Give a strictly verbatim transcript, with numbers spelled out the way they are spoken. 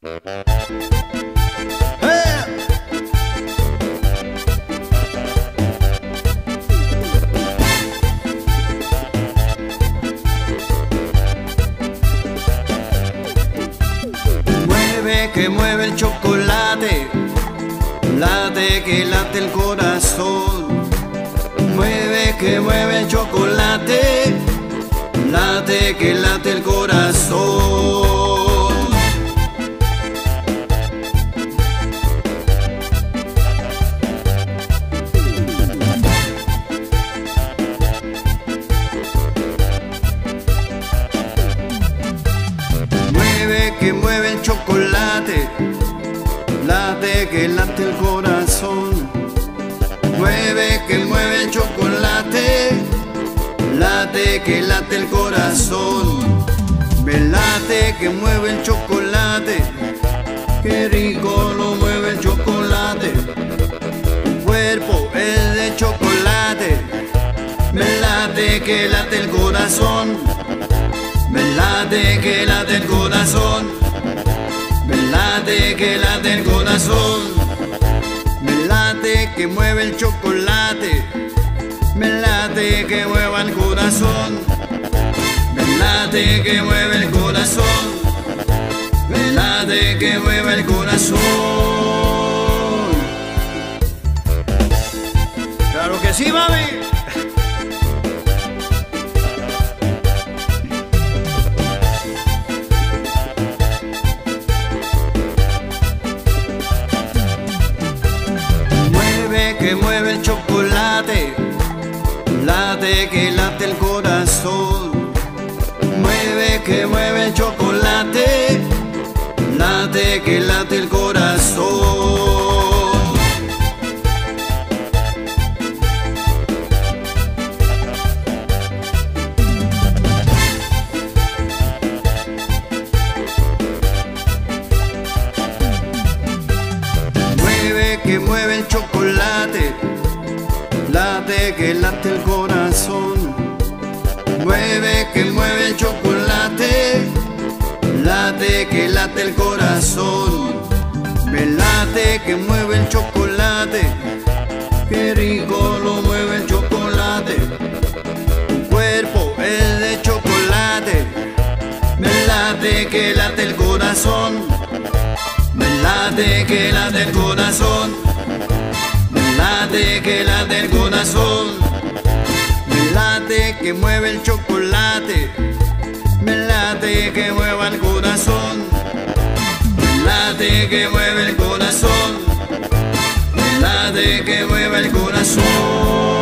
Mueve que mueve el chocolate, late que late el corazón. Mueve que mueve el chocolate, late que late el corazón. Mueve que mueve el chocolate, late que late el corazón. Mueve que mueve el chocolate, late que late el corazón. Me late que mueve el chocolate, qué rico lo mueve el chocolate. Tu cuerpo es de chocolate, me late que late el corazón. Me late que late el corazón, me late que late el corazón. Me late que mueve el chocolate, me late que mueva el corazón. Me late que mueve el corazón, me late que mueva el corazón. Claro que sí, mami. Que mueve el chocolate, late que late el corazón. Mueve que mueve el chocolate, late que late el corazón. Mueve que mueve el chocolate, late que late el corazón. Mueve que mueve el chocolate, late que late el corazón. Me late que mueve el chocolate, qué rico lo mueve el chocolate. Tu cuerpo es de chocolate, me late que late el corazón. Me late que late el corazón, me late que late el corazón. Me late que mueve el chocolate, me late que mueva el corazón. Me late que mueve el corazón, me late que mueva el corazón.